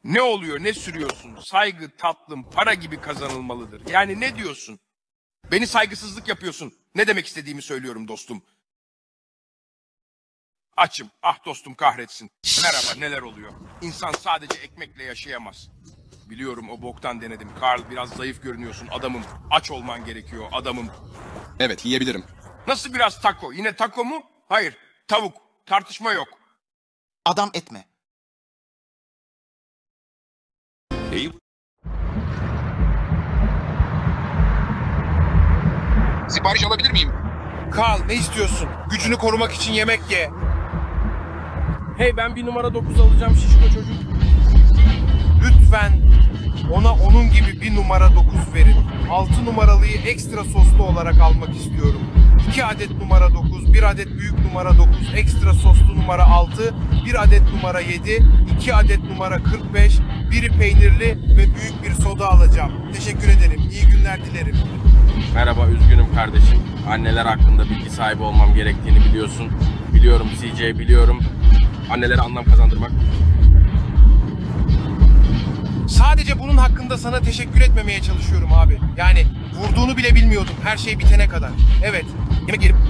Ne oluyor, ne sürüyorsun? Saygı tatlım, para gibi kazanılmalıdır. Yani ne diyorsun? Beni saygısızlık yapıyorsun. Ne demek istediğimi söylüyorum dostum. Açım. Ah dostum kahretsin. Merhaba, neler oluyor? İnsan sadece ekmekle yaşayamaz. Biliyorum o boktan denedim. Karl, biraz zayıf görünüyorsun adamım. Aç olman gerekiyor adamım. Evet, yiyebilirim. Nasıl biraz taco? Yine taco mu? Hayır. Tavuk. Tartışma yok. Adam etme. İyi. Sipariş alabilir miyim? Karl, ne istiyorsun? Gücünü korumak için yemek ye. Hey, ben bir numara 9 alacağım şişko çocuk. Lütfen ona onun gibi bir numara 9 verin. 6 numaralıyı ekstra soslu olarak almak istiyorum. 2 adet numara 9, 1 adet büyük numara 9, ekstra soslu numara 6, 1 adet numara 7, 2 adet numara 45, biri peynirli ve büyük bir soda alacağım. Teşekkür ederim. İyi günler dilerim. Merhaba, üzgünüm kardeşim. Anneler hakkında bilgi sahibi olmam gerektiğini biliyorsun. Biliyorum CJ, biliyorum. Annelere anlam kazandırmak. Sadece bunun hakkında sana teşekkür etmemeye çalışıyorum abi. Yani vurduğunu bile bilmiyordum her şey bitene kadar. Evet, yemek yerim.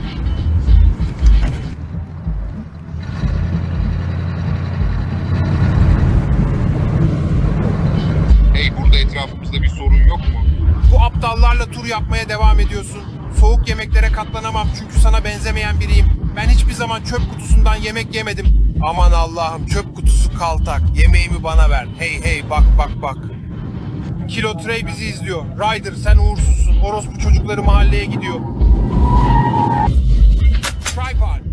Hey, burada etrafımızda bir sorun yok mu? Bu aptallarla tur yapmaya devam ediyorsun. Soğuk yemeklere katlanamam çünkü sana benzemeyen biriyim. Ben hiçbir zaman çöp kutusundan yemek yemedim. Aman Allah'ım, çöp kutusu kaltak. Yemeğimi bana ver. Hey hey, bak bak bak. Kilo Trey bizi izliyor. Ryder, sen uğursuzsun. Orospu çocukları mahalleye gidiyor. Tripod.